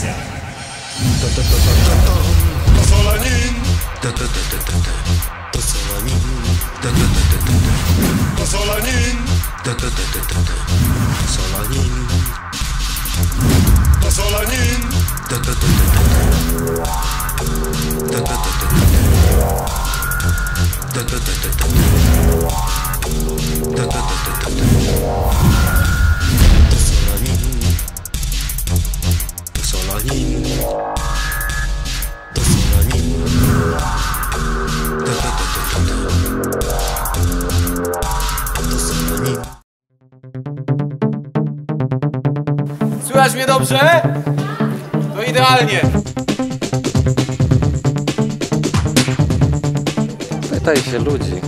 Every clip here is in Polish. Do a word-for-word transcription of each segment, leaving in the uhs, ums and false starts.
Akcja! Pozolanin! Pozolanin! Pozolanin! Pozolanin! Pozolanin! Słychać mnie dobrze? To idealnie. Pytaj się ludzi.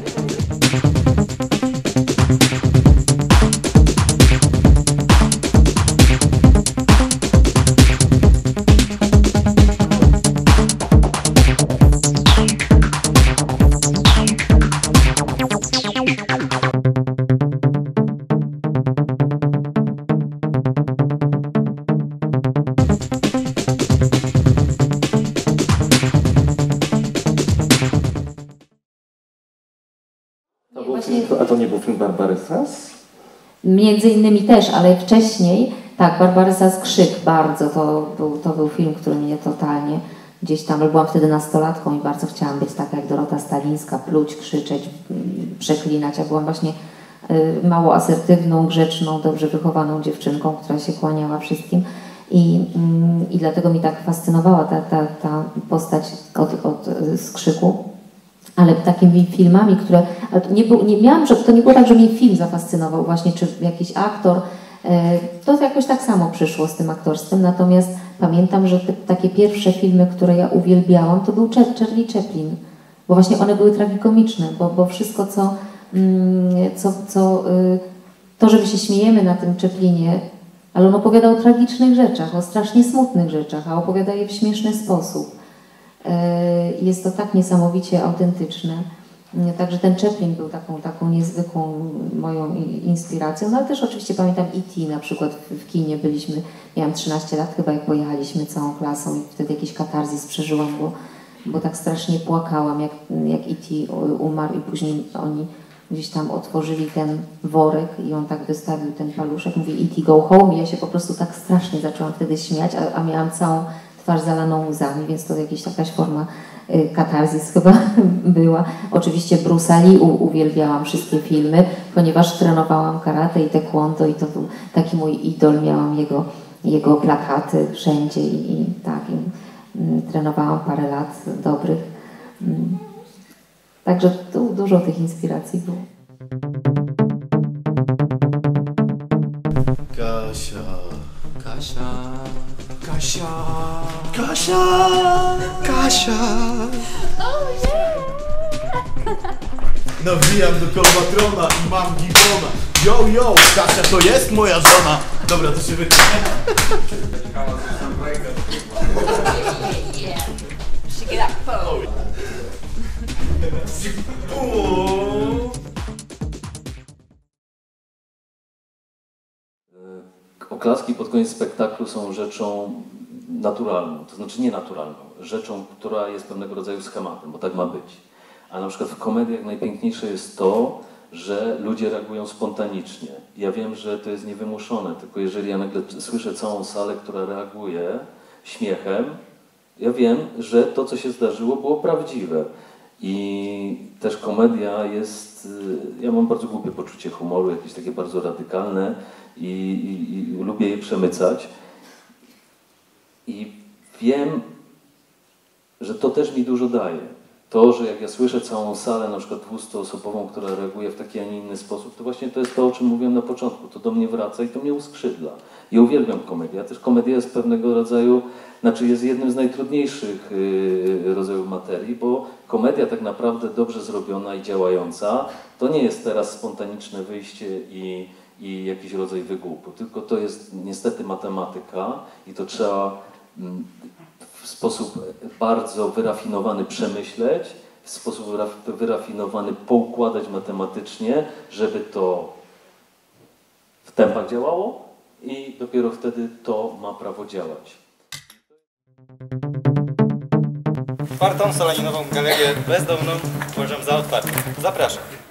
A to nie był film Barbarysas? Między innymi też, ale wcześniej, tak, Barbarysas Krzyk bardzo, to był, to był film, który mnie totalnie gdzieś tam, byłam wtedy nastolatką i bardzo chciałam być taka jak Dorota Stalińska, pluć, krzyczeć, przeklinać, ja byłam właśnie y, mało asertywną, grzeczną, dobrze wychowaną dziewczynką, która się kłaniała wszystkim i, y, i dlatego mi tak fascynowała ta, ta, ta postać od, od, z Krzyku. Ale takimi filmami, które... Nie, był, nie miałam, że to nie było tak, że mnie film zafascynował właśnie, czy jakiś aktor. To jakoś tak samo przyszło z tym aktorstwem. Natomiast pamiętam, że te, takie pierwsze filmy, które ja uwielbiałam, to był Charlie Chaplin. Bo właśnie one były tragikomiczne, bo, bo wszystko, co, co, co... To, że my się śmiejemy na tym Chaplinie, ale on opowiadał o tragicznych rzeczach, o strasznie smutnych rzeczach, a opowiada je w śmieszny sposób. Jest to tak niesamowicie autentyczne. Także ten Chaplin był taką, taką niezwykłą moją inspiracją. No ale też oczywiście pamiętam E T na przykład w kinie byliśmy, miałam trzynaście lat chyba, jak pojechaliśmy całą klasą i wtedy jakiś katarzis przeżyłam, bo, bo tak strasznie płakałam, jak, jak E T umarł i później oni gdzieś tam otworzyli ten worek i on tak wystawił ten paluszek, mówi E T go home i ja się po prostu tak strasznie zaczęłam wtedy śmiać, a, a miałam całą twarz zalaną łzami, więc to jakaś jakaś forma y, katarzis chyba była. Oczywiście Bruce'a Lee uwielbiałam wszystkie filmy, ponieważ trenowałam karate i taekwondo i to był taki mój idol, miałam jego, jego plakaty wszędzie i, i tak, i, y, trenowałam parę lat dobrych. Y, także tu dużo tych inspiracji było. Kasia, Kasia, Kasia, Kasia, Kasia. Nawijam do Kolbatrona i mam gibona. Yo, yo, Kasia to jest moja żona. Dobra, to się wytnie. Oklaski pod koniec spektaklu są rzeczą naturalną, to znaczy nienaturalną, rzeczą, która jest pewnego rodzaju schematem, bo tak ma być. A na przykład w komediach najpiękniejsze jest to, że ludzie reagują spontanicznie. Ja wiem, że to jest niewymuszone, tylko jeżeli ja nagle słyszę całą salę, która reaguje śmiechem, ja wiem, że to, co się zdarzyło, było prawdziwe. I też komedia jest... Ja mam bardzo głupie poczucie humoru, jakieś takie bardzo radykalne i, i, i lubię je przemycać. I wiem, że to też mi dużo daje. To, że jak ja słyszę całą salę, na przykład dwustuosobową, która reaguje w taki, a nie inny sposób, to właśnie to jest to, o czym mówiłem na początku. To do mnie wraca i to mnie uskrzydla. Ja uwielbiam komedię. A też komedia jest pewnego rodzaju, znaczy jest jednym z najtrudniejszych yy, rodzajów materii, bo komedia tak naprawdę dobrze zrobiona i działająca, to nie jest teraz spontaniczne wyjście i, i jakiś rodzaj wygłupu, tylko to jest niestety matematyka i to trzeba mm, w sposób bardzo wyrafinowany przemyśleć, w sposób wyrafinowany poukładać matematycznie, żeby to w tempach działało i dopiero wtedy to ma prawo działać. Czwartą Solaninową Galerię Bezdomną uważam za otwartą. Zapraszam.